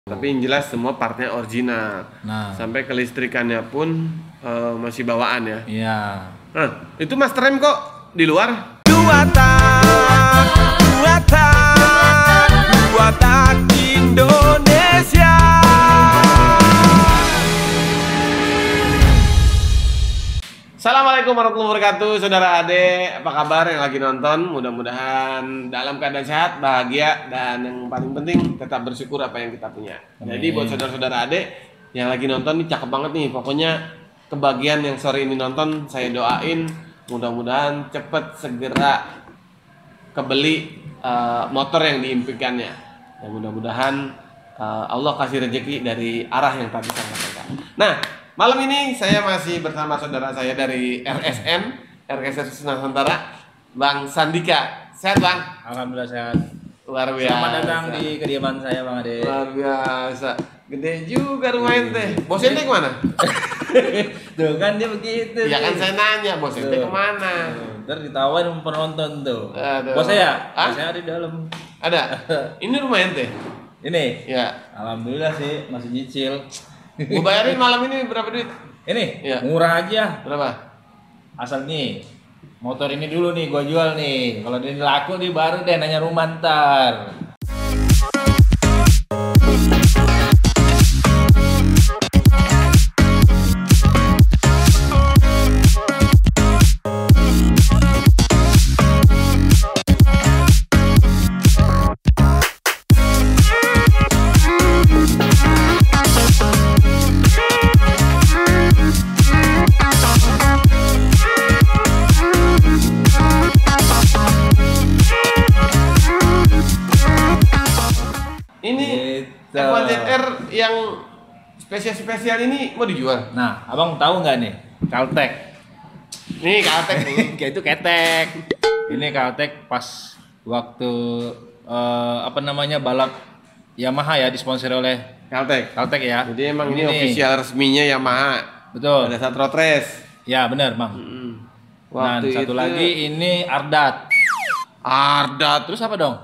Tapi yang jelas semua partnya original. Nah, Sampai kelistrikannya pun masih bawaan ya. iya. Nah, itu master rem kok di luar. Buatan Indonesia. Assalamualaikum warahmatullahi wabarakatuh, saudara Ade. Apa kabar yang lagi nonton? Mudah-mudahan dalam keadaan sehat, bahagia, dan yang paling penting tetap bersyukur apa yang kita punya. Amin. Jadi buat saudara-saudara Ade yang lagi nonton nih cakep banget nih. Pokoknya kebagian yang sore ini nonton, saya doain mudah-mudahan cepet segera kebeli motor yang diimpikannya. Dan mudah-mudahan Allah kasih rezeki dari arah yang tadi saya katakan. Nah, malam ini saya masih bersama saudara saya dari RSN Nusantara, Bang Sandika. Sehat, Bang? Alhamdulillah sehat. Luar biasa. Selamat datang di kediaman saya, Bang Ade. Luar biasa. Gede juga rumah ente. Bos ente kemana? Tuh kan dia begitu. Ya kan saya nanya, bos ente kemana? Ntar ditawain sama penonton tuh. Aduh. Bos saya? Hah? Bos saya di dalam. Ada? Ini rumah ente? Ini? Ya. Alhamdulillah sih masih nyicil. Gue bayarin malam ini berapa duit? Ini? Iya. Murah aja. Berapa? Asal nih motor ini dulu nih gua jual nih. Kalau dia laku nih baru deh nanya rumah ntar. Ini Gitu. F1ZR yang spesial ini mau dijual. Nah, abang tahu nggak nih Caltech? Nih Caltech nih. Kayak itu ketek. Ini Caltech pas waktu apa namanya balap Yamaha ya disponsori oleh Caltech. Caltech ya. Jadi emang ini nih. official resminya Yamaha. Betul. Pada saat road race. Ya benar bang. Nah Waktu satu itu lagi ini Ardat. Ardat. Terus apa dong?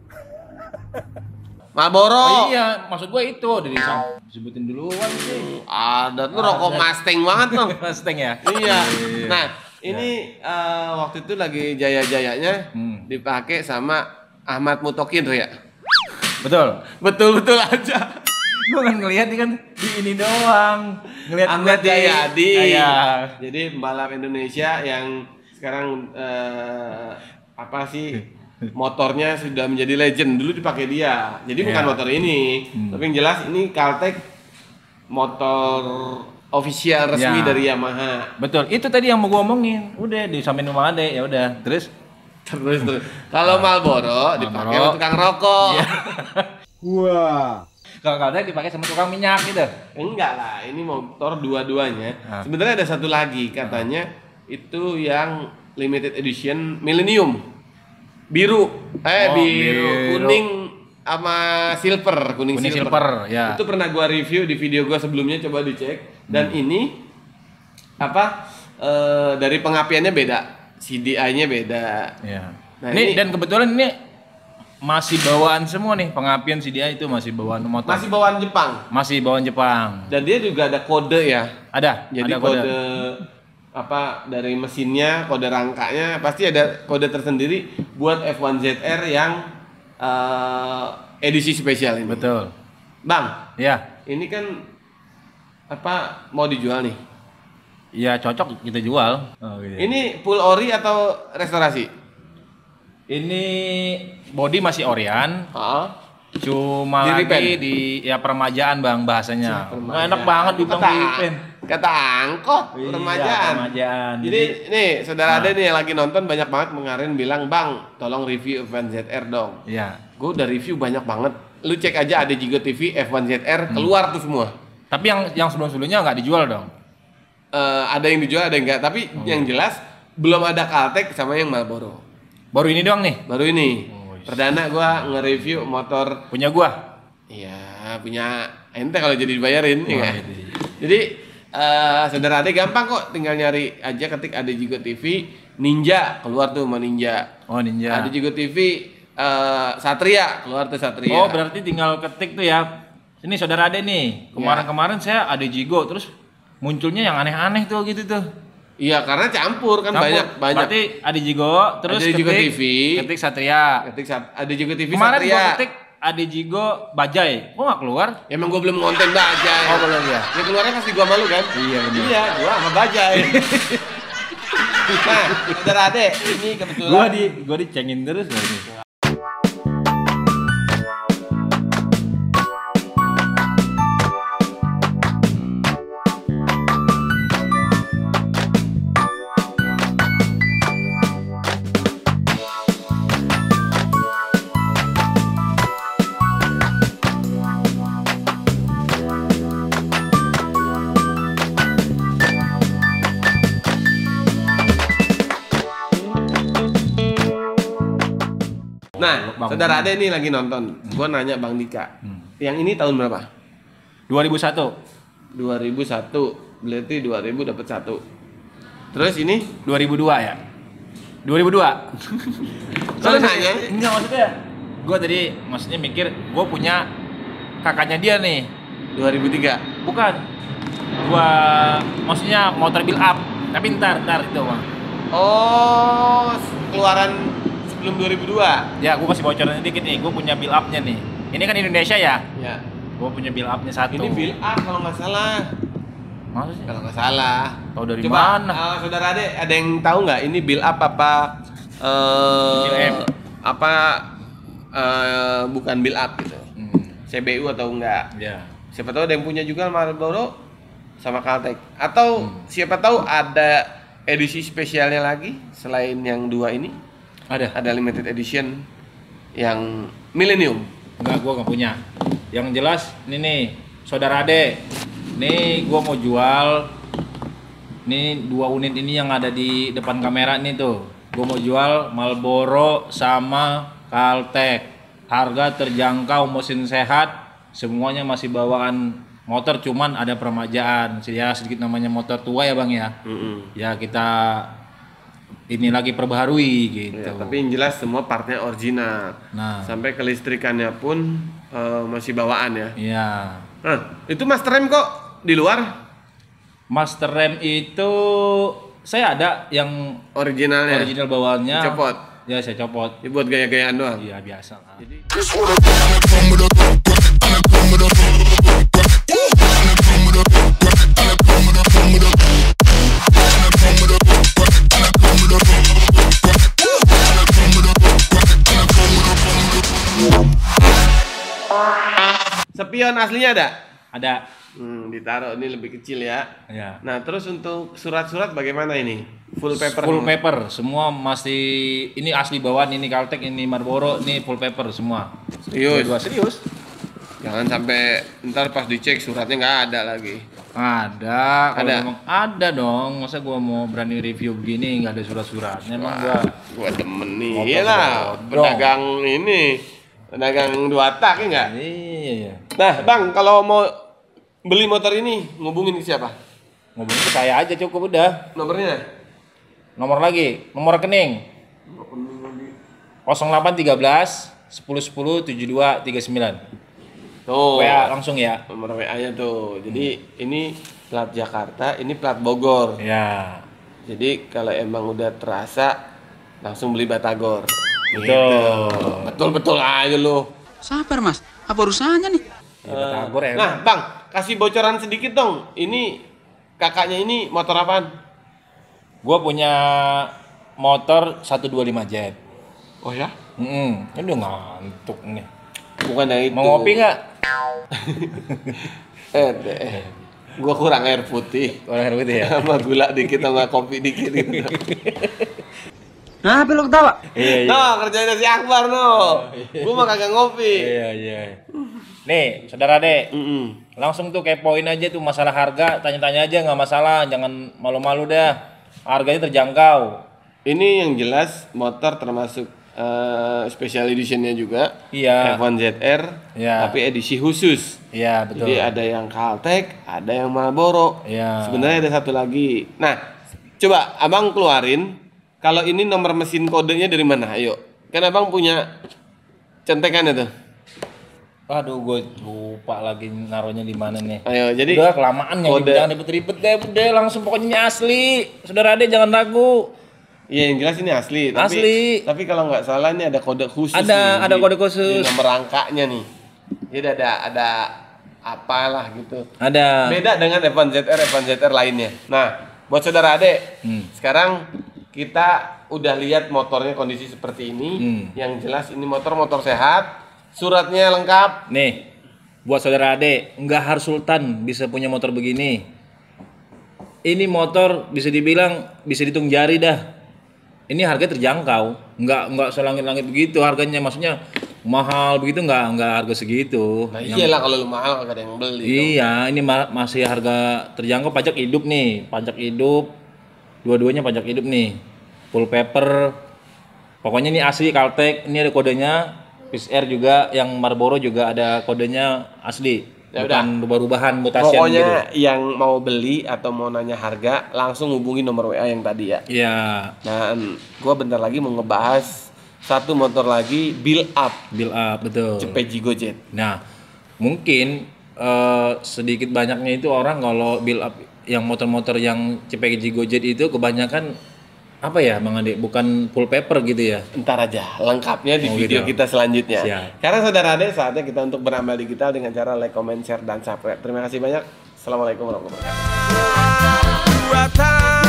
Marlboro. Oh iya, maksud gua itu disebutin duluan sih. Ardat lu rokok Mustang banget dong. Mustang ya. Iya. Nah, ini waktu itu lagi jaya-jayanya dipakai sama Ahmad Mutokir ya. Betul. Betul-betul aja. Gua kan ngelihat kan di ini doang. Ngelihat Ahmad Jayadi. Iya. Jadi pembalap Indonesia yang sekarang apa sih motornya sudah menjadi legend. Dulu dipakai dia. Jadi bukan Iya. motor ini, tapi yang jelas ini Caltech motor official resmi Ya. dari Yamaha. Betul. Itu tadi yang mau gua omongin. Udah disamain sama Ade, ya udah. Terus Terus. Kalau Marlboro dipakai sama tukang rokok. Iya. Kalau Caltech dipakai sama tukang minyak gitu. Enggak lah, ini motor dua-duanya. Ah. Sebenarnya ada satu lagi katanya itu yang limited edition Millennium. Biru, biru. kuning sama silver, kuning silver, ya. Itu pernah gua review di video gua sebelumnya, coba dicek. Dan ini apa? Dari pengapiannya beda, CDI-nya beda. Ya. Nah, ini ini dan kebetulan ini masih bawaan semua nih pengapian CDI itu masih bawaan motor. masih bawaan Jepang. Masih bawaan Jepang. Dan dia juga ada kode ya. Ada. Jadi ada kode apa dari mesinnya, kode rangkanya pasti ada kode tersendiri buat F1ZR yang edisi spesial ini. Betul. Bang, Ya. ini kan apa mau dijual nih? Ya cocok kita jual. Oh, gitu. Ini full ori atau restorasi? Ini body masih Orion, Heeh. cuma Di lagi repaint? di ya permajaan bang bahasanya. Permajaan. Enak banget di bang Kata- di repaint. Kata angkot, Iya, permajaan. permajaan. Jadi nih saudara Nah. ada nih yang lagi nonton banyak banget kemarin bilang, "Bang, tolong review F1ZR dong." Ya. Gue udah review banyak banget. Lu cek aja ada Jigo TV F1ZR keluar tuh semua. Tapi yang sebelum-sebelumnya nggak dijual dong. Ada yang dijual ada yang enggak, tapi yang jelas belum ada Caltech sama yang Marlboro. Baru ini doang nih. Baru ini. Oh, iya. Perdana gua nge-review motor. Punya gua. Iya, punya ente kalau jadi dibayarin ya. Wah, nggak? iya. Jadi saudara Ade gampang kok, tinggal nyari aja ketik Ade Jigo TV Ninja, keluar tuh sama Ninja. Oh, Ninja. Ade Jigo TV Satria, keluar tuh Satria. Oh, berarti tinggal ketik tuh ya Ini saudara Ade nih. Kemarin-kemarin saya ada Jigo, terus munculnya yang aneh-aneh tuh gitu tuh. Iya, karena campur kan banyak. Berarti ada Jigo, terus Ada Jigo TV, ketik Satria. ada juga TV Kemarin Satria. gua ketik ada Jigo Bajai. Kok nggak keluar? Emang gua belum ngonten Bajai. Oh, belum ya. Ya keluarnya pasti gua malu kan? Iya, benar. Iya, gua sama Bajai. Nah, saudara Ade, ini kebetulan Gua dicengin terus loh ini. Nah, Bang. saudara Ade ini lagi nonton. Gua nanya Bang Dika. Yang ini tahun berapa? 2001. 2001. Berarti 2000 dapat 1. Terus ini 2002 ya? 2002. Kalau nanya, enggak maksudnya. Gua tadi maksudnya mikir gua punya kakaknya dia nih. 2003. Bukan. Gua maksudnya motor build up. Tapi ntar itu, Bang. Oh, keluaran sebelum 2002. Ya, gua kasih bocoran dikit nih. Gua punya build up-nya nih. Ini kan Indonesia ya? Ya. Gua punya build up-nya satu. Ini build up kalau nggak salah. Maksudnya? Kalau nggak salah. Tahu dari Coba, mana? saudara Ade, ada yang tahu nggak ini build up apa? BLM. Apa bukan build up gitu? CBU atau enggak? Ya. Siapa tahu ada yang punya juga Marlboro sama Caltech. Atau siapa tahu ada edisi spesialnya lagi selain yang dua ini. Ada limited edition yang Millennium. Enggak, gua nggak punya. Yang jelas ini nih, saudara Ade. Nih gua mau jual. Nih 2 unit ini yang ada di depan kamera nih tuh. Gua mau jual Marlboro sama Caltech. Harga terjangkau, mesin sehat, semuanya masih bawaan motor, cuman ada peremajaan. Ya sedikit namanya motor tua ya Bang ya. Ya kita ini lagi perbaharui gitu. Ya, tapi yang jelas semua partnya original. Nah, Sampai kelistrikannya pun masih bawaan ya. iya. Nah, itu master rem kok di luar Master rem itu saya ada yang originalnya. original bawaannya. Copot. Ya saya copot. Ya, buat gaya-gayaan doang. Iya biasa lah. Jadi spion aslinya ada? Ada. Ditaruh ini lebih kecil ya. Ya. Nah, terus untuk surat-surat bagaimana ini? Full paper. Full paper semua masih ini asli bawaan, ini Caltech, ini Marlboro, ini full paper semua. Serius? Dua serius. Jangan sampai ntar pas dicek suratnya nggak ada lagi. Ada, kalau Ada? memang ada dong. Masa gua mau berani review begini nggak ada surat-suratnya? Emang Gua demen nih. Motor Iyalah, bodong. pedagang ini. Pedagang 2 tak ya enggak? iya. Nah, Bang, kalau mau beli motor ini ngubungin ke siapa? Ngomongin ke saya aja cukup udah. Nomornya? Nomor lagi, nomor rekening 0813 1010 7239. Tuh. WA langsung ya. Nomor WA-nya tuh. Jadi ini plat Jakarta, ini plat Bogor. Ya. Jadi kalau emang udah terasa langsung beli Batagor. Betul. Betul-betul aja lu. Sabar mas, apa urusannya nih? Batagor ya. Nah, Bang, kasih bocoran sedikit dong. Ini kakaknya ini motor apaan? Gua punya motor 125 Jet. Oh ya? Ini udah ngantuk nih. Bukan yang itu. Mau ngopi nggak? Gua kurang air putih. Orang air putih ya. Sama gula dikit sama kopi dikit gitu. Nah, apa lo ketawa? Iya. No, kerjanya si Akbar no. Gua mah kagak ngopi. Iya. Nih, saudara Dek. Mm-mm. Langsung tuh kepoin aja tuh masalah harga, tanya-tanya aja nggak masalah, jangan malu-malu dah. Harganya terjangkau. Ini yang jelas motor termasuk special editionnya juga. Iya. F1 ZR, Iya. tapi edisi khusus. Iya, betul. Jadi ada yang Caltech, ada yang Marlboro. Iya. Sebenarnya ada satu lagi. Nah, coba abang keluarin. Kalau ini nomor mesin kodenya dari mana? Ayo. Kan abang punya centekannya tuh. Aduh, gue lupa lagi naruhnya di mana nih. Ayo, jadi Udah kelamaan ya, kode- jangan ribet-ribet deh, udah langsung pokoknya ini asli. Saudara Ade jangan ragu. Iya yang jelas ini asli. Asli. Tapi kalau nggak salah ini ada kode khusus. Ada nih, kode khusus. Di nomor angkanya nih. Jadi ada apalah gitu. Ada. Beda dengan Evan ZR lainnya. Nah, buat saudara Ade, sekarang kita udah lihat motornya kondisi seperti ini. Yang jelas ini motor sehat, suratnya lengkap. Nih, buat saudara Ade, nggak harus Sultan bisa punya motor begini. Ini motor bisa dibilang bisa dihitung jari dah. Ini harga terjangkau, nggak selangit-langit begitu harganya, maksudnya mahal begitu nggak harga segitu. Nah iyalah kalau lu mahal kagak ada yang beli. Iya, ini masih harga terjangkau, pajak hidup nih, pajak hidup, dua-duanya pajak hidup nih, full paper. Pokoknya ini asli Caltech, ini ada kodenya. Peace Air juga, yang Marlboro juga ada kodenya asli. Ya Bukan rubah-rubahan mutasian gitu. Pokoknya yang mau beli atau mau nanya harga langsung hubungi nomor WA yang tadi ya. Iya, Dan gua bentar lagi mau ngebahas satu motor lagi build up build up betul. CPG Gojek. Nah, mungkin sedikit banyaknya itu orang kalau build up yang motor-motor yang CPG Gojek itu kebanyakan apa ya Bang Ade, bukan full paper gitu ya. Ntar aja lengkapnya di Oh, video gitu. kita selanjutnya. Siap. Karena saudara Ade saatnya kita untuk beramal digital dengan cara like, comment, share, dan subscribe. Terima kasih banyak. Assalamualaikum warahmatullahi wabarakatuh.